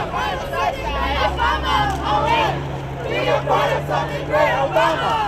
Obama, oh wait, be a part of something great, Obama.